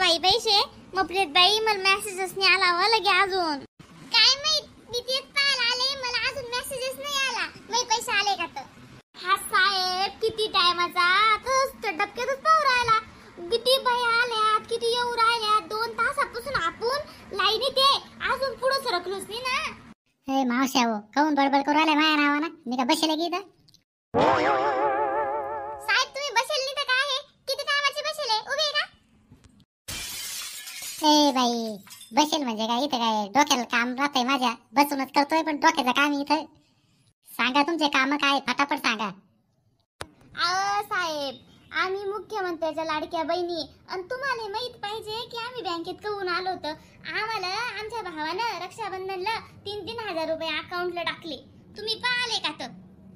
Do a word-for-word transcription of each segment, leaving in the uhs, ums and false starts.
बाई पैसे मपलेत बाई मला मेसेजच नाही आला व लगे अजून काय माहित मी तेच पाहायला आले मला अजून मेसेजच नाही आला मी पैसे आले का तर हा साहेब किती टाइमाचा आताच तर डबक्यातच पाहू राहिला किती बाई आल्यात किती येऊ राहिल्यात दोन तासापासून आपण लाईनीत आहे अजून पुढे सरकलोच नाही ना हे मावश्या हो काऊन बडबड करू राहिला माझ्या नावानं मी का बसले की इथं साहेब तुम्ही बसेल नाही तर काय आहे किती कामाची बसेल आहे उभी आहे का ए बाई बसेल म्हणजे काय इथं काय डोक्याला काम राहतंय माझ्या बसूनच करतोय पण डोक्याचं काम इथं सांगा तुमचे काम काय फटाफट सांगा अहो साहेब आम्ही मुख्यमंत्र्याच्या लाडक्या बहिणी आणि तुम्हाला माहित पाहिजे की आम्ही बँकेत करून आलो होतो आम्हाला आमच्या भावानं रक्षाबंधनला तीन तीन हजार रुपये अकाउंटला टाकले तुम्ही पाहिले का तर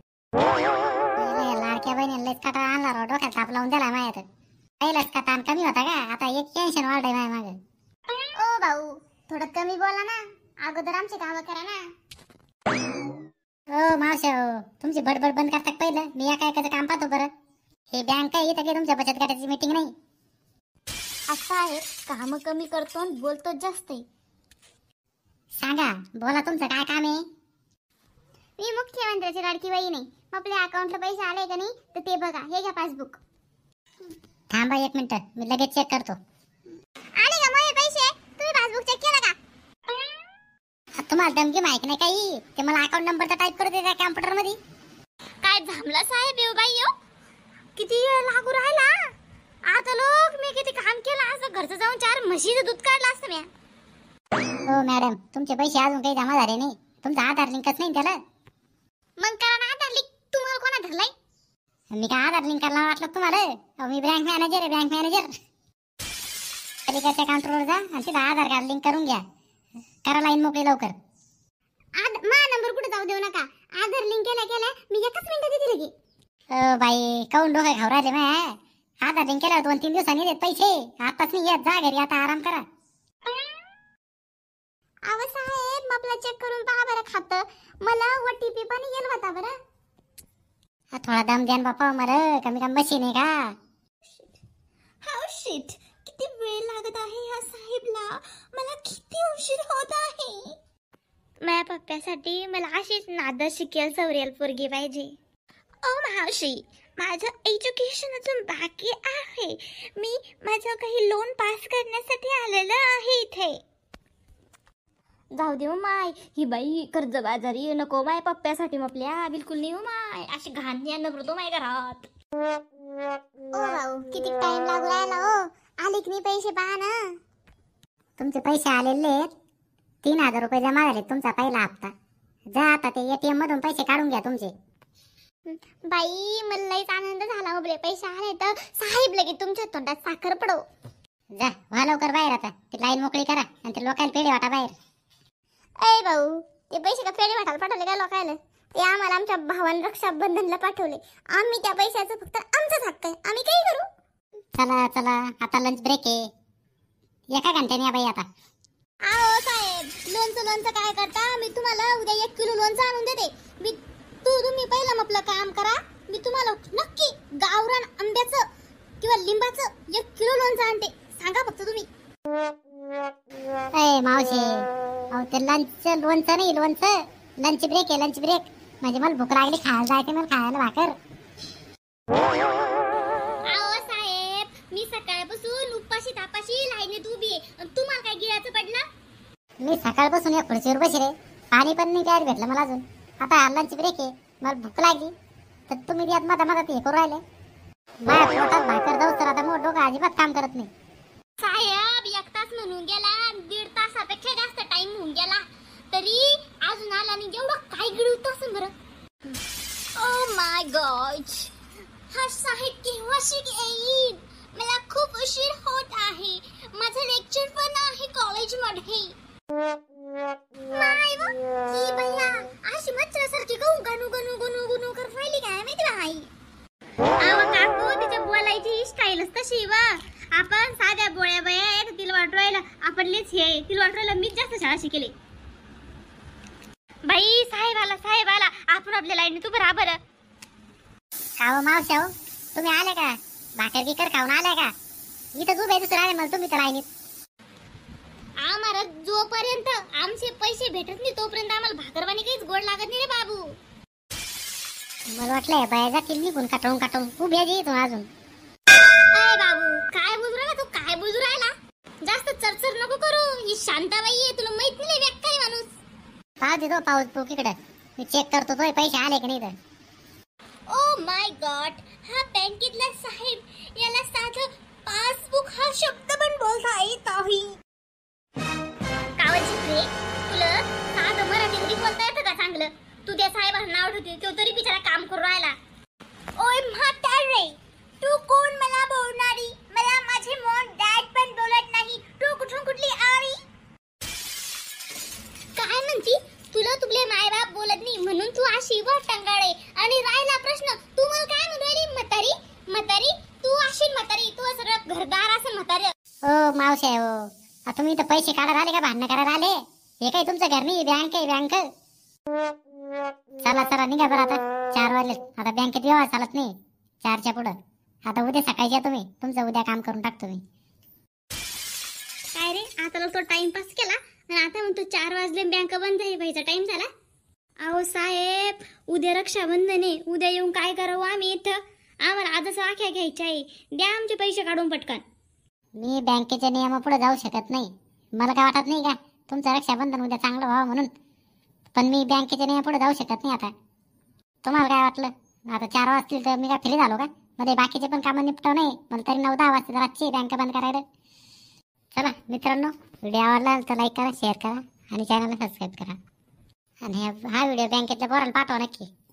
लाडक्या बहिणीला लयच काटा आणला राव डोक्यात ताप लावून दिला माझ्या तर पहिलाच का ताण कमी होता का आता एक टेन्शन वाढलंय माझ्या मागं ओ भाऊ थोडं कमी बोला ना अगोदर आमचे काम करा ना हो मावशे हो तुमची बडबड बंद करता पहिलं मी एका एकाचं काम पाहतो बरं हे बँक आहे इथं काही तुमच्या बचत गटाची मीटिंग नाही असं आहे काम कमी करतो आणि बोलतो जास्त सांगा बोला तुमचं काय काम आहे मी मुख्यमंत्र्याची लाडकी बहीण आहे आपल्या अकाउंटला पैसे आले का नाही तर ते बघा हे घ्या पासबुक थांबा एक मिनिट मी लगेच चेक करतो आले का माझे पैसे तुम्ही पासबुक चेक केला का तुम्हाला धमकी माहिती नाही काही ते मला अकाउंट नंबर तर टाईप करू दे त्या कॉम्प्युटर मध्ये काय झामला साहेब येऊ बाई येऊ किती वेळ लागू राहिला आता लोक मी किती काम केलं असं घरचं जाऊन चार म्हशीचं दूध काढलं असतं मी हो मॅडम तुमचे पैसे अजून काही जमा झाले नाही तुमचा आधार लिंकच नाही त्याला मग करा ना आधार लिंक तुम्हाला कोणा धरलाय मी काय आधार लिंक करायला वाटलं तुम्हाला अहो मी बँक मॅनेजर आहे बँक मॅनेजर पलीकडच्या काउंटरवर जा आणि तिथं आधार कार्ड लिंक करून घ्या करा लाईन मोकळी लवकर मा नंबर कुठे जाऊ देऊ नका आधार लिंक केल्या केल्या मी एकच मिनिटात येते लगे अ बाई काऊन डोकं खाऊ राहिले माय आधार लिंक केल्यावर दोन तीन दिवसांनी देत पैसे आताच नाही येत जा घरी आता आराम करा अहो साहेब आपला चेक करून पहा बरं खातं मला ओटीपी पण येईल होता बरं हा थोडा दम द्या बापा मला कमी कमी मशीन आहे का हाऊ शिट किती वेळ लागत आहे ह्या साहेबला मला किती उशीर होत आहे माझ्या पप्प्यासाठी मला अशीच नादा शिकेल सवरेल पोरगी पाहिजे ओ मावशी माझं एज्युकेशन अजून बाकी आहे मी माझं काही लोन पास करण्यासाठी आलेलं आहे इथे जाऊ दे माय ही बाई कर्ज बाजारी नको माय पप्प्यासाठी आपल्या बिलकुल नाही माय अशी घाण यांना करतो माय घरात ओ भाऊ किती टाइम लागू राहिला हो आले की नाही पैसे पहा ना तुमचे पैसे आलेले तीन हजार रुपये जमा झाले तुमचा पहिला हप्ता जा आता ते एटीएम मधून पैसे काढून घ्या तुमचे बाई मला लईच आनंद झाला आपले पैसे आले तर साहेब लगे तुमच्या तोंडात साखर पडो जा व्हा लवकर बाहेर आता ती लाईन मोकळी करा आणि ते लोकांना पेढे वाटा बाहेर ए भाऊ ते पैसे का पेढे वाटायला पाठवले काय लोकायला ते आम्हाला आमच्या भावानं रक्षाबंधनला पाठवले आम्ही त्या पैशाचं फक्त आमचाच हक्क आहे आम्ही काही करू चला चला आता लंच ब्रेक आहे एका घंट्याने या बाई आता आओ साहेब लोणचं लोणचं काय करता मी तुम्हाला उद्या एक किलो लोणचं आणून देते मी तू तुम्ही पहिलं आपलं काम करा मी तुम्हाला नक्की गावरान आंब्याचं किंवा लिंबाचं एक किलो लोणचं आणते सांगा फक्त तुम्ही ए मावशी अहो ते लंच लोणचं नाही लोणचं लंच ब्रेक आहे लंच ब्रेक म्हणजे मला भूक लागली खायला जायचं मला खायला भाकर आओ साहेब मी सकाळपासून उपाशी तापाशी लाईनीत उभी आहे तुम्हाला काय गिळायचं पडलं मी सकाळपासून या खुर्चीवर बसले पाणी पण नाही प्यायला भेटलं मला अजून आता लंच ब्रेक आहे मला भूक लागली तर तुम्ही यात मधा मधात हे करू राहिले माझ्या पोटात भाकर जाऊ तर आता मोठ डोकं अजिबात काम करत नाही साहेब एक तास म्हणून गेला दीड तासापेक्षा जास्त टाइम होऊन गेला तरी अजून आला नाही एवढं काय गिळत असं बरं ओ माय गॉड हा साहेब केव्हाशी येईल मला खूप उशीर होत आहे माझं लेक्चर पण आहे कॉलेजमध्ये माय व ही बया अशी मच्छरासारखी गहू गणू गणू गणू गणू कर राहिली काय माहिती बाई आव काकू तिच्या बोलायची स्टाईलच तशी वा आपण साध्या बोळ्या बया आहेत तिला वाटू राहिला आपण लेच हे तिला वाटू राहिला मीच जास्त शाळा शिकले बाई साहेब आला साहेब आला आपण आपल्या लाईनीत उभं राहा बरं खाओ मावशाव तुम्ही आले का भाकर बिकर खाऊन आले का इथं उभे दुसरं आले मला तुम्ही तर राहिनीत. आम्हाला जोपर्यंत आमचे पैसे भेटत नाही तोपर्यंत आम्हाला भाकरवाणी काहीच गोड लागत नाही रे बाबू. मला वाटलं या बाया जातील निघून काटवून काटवून उभ्या जी इथून अजून. अय बाबू काय बोलू राहिला तू, काय बोलू राहिला? जास्त चरचर नको करू. ही शांताबाई आहे, तुला माहित नाही व्यक्ती माणूस. पाहू दे तो पाऊस तू इकडे, मी चेक करतो तो पैसे आले की नाही तर. ओ माय गॉड, हा बँकेतला साहेब याला साधं पासबुक हा शब्द पण बोलता येत नाही. कावची रे, तुला साधं मराठी मध्ये बोलता येतं का चांगलं? तू त्या साहेबांना नाव ठेवते, तो तरी बिचारा काम करू राहिला. ओय म्हातारे, तू कोण मला बोलणारी? मला माझे मॉम डॅड पण बोलत नाही, तू कुठून कुठली आली? काय म्हणती? तुला तुझे मायबाप बोलत नाही म्हणून तू अशी वर टंगाळे. आणि राहिला प्रश्न, तू मला काय म्हणू राहिली म्हातारी? म्हातारी तू अशी म्हातारी, तू सगळं घरदार असं म्हातारी. ओ मावशे हो, आता तुम्ही इथं पैसे काढायला आले का भांडणं करायला आले? हे काही तुमचं घर नाही, बँक आहे बँक. चला चला निघा बरं, आता चार वाजले, आता बँकेत व्यवहार चालत नाही चारच्या पुढं. आता उद्या सकाळी या तुम्ही, तुमचं उद्या काम करून टाकतो मी. काय रे, आता तो टाइमपास केला आणि आता म्हणतो चार वाजले बँक बंद आहे, व्हायचा टाइम झाला. अहो साहेब, उद्या रक्षाबंधन आहे, उद्या येऊन काय करावं आम्ही इथं? आम्हाला आजच आख्या घ्यायच्या आहे, द्या आमचे पैसे काढून पटकन. मी बँकेच्या नियमापुढे जाऊ शकत नाही. मला काय वाटत नाही का तुमचं रक्षाबंधन उद्या चांगलं व्हावं म्हणून, पण मी बँकेच्या नियमापुढे जाऊ शकत नाही. आता तुम्हाला काय वाटलं आता चार वाजतील तर मी काय फ्री झालो का? मध्ये बाकीचे पण कामं निपटव नाही मला तरी नऊ दहा वाजता रातची बँक बंद करायला. चला मित्रांनो, व्हिडिओ आवडला तर लाईक करा, शेअर करा आणि चॅनलला सबस्क्राईब करा. आणि हा व्हिडिओ बँकेतल्या पोराला पाठवा नक्की.